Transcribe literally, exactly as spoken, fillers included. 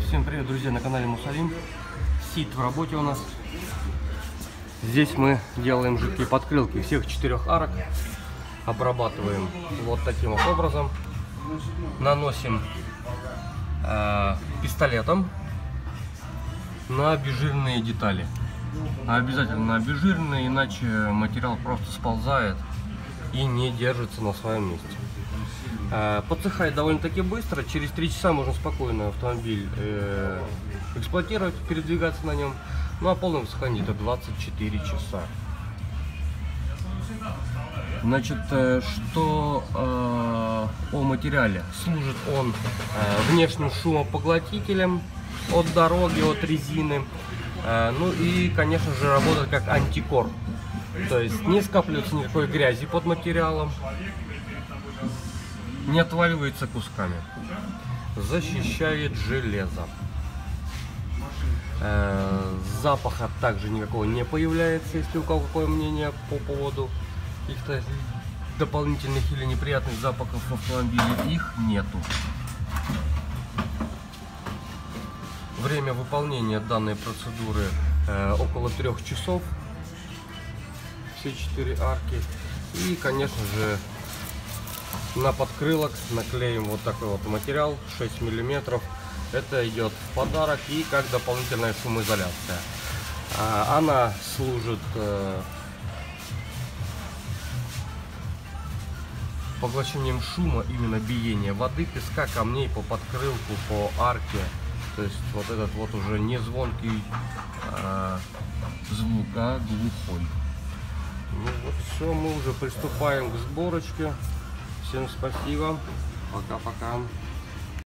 Всем привет, друзья, на канале Мусалим. Сит в работе у нас. Здесь мы делаем жидкие подкрылки всех четырех арок. Обрабатываем вот таким вот образом. Наносим э, пистолетом на обезжиренные детали. Обязательно на обезжиренные, иначе материал просто сползает и не держится на своем месте. Подсыхает довольно-таки быстро. Через три часа можно спокойно автомобиль э, эксплуатировать, передвигаться на нем. Ну а полное высыхание это двадцать четыре часа. Значит, э, что э, о материале? Служит он э, внешним шумопоглотителем от дороги, от резины. Э, ну и, конечно же, работает как антикор. То есть не скапливается никакой грязи под материалом. Не отваливается кусками, защищает железо. Э, запаха также никакого не появляется, если у кого какое мнение по поводу каких-то дополнительных или неприятных запахов в автомобиле, их нету. Время выполнения данной процедуры э, около трех часов, все четыре арки. И, конечно же, на подкрылок наклеим вот такой вот материал шесть миллиметров. Это идет в подарок и как дополнительная шумоизоляция. Она служит поглощением шума, именно биения воды, песка, камней по подкрылку, по арке. То есть вот этот вот уже не звонкий а, звук, а глухой. Ну вот все, мы уже приступаем к сборочке. Всем спасибо. Пока-пока.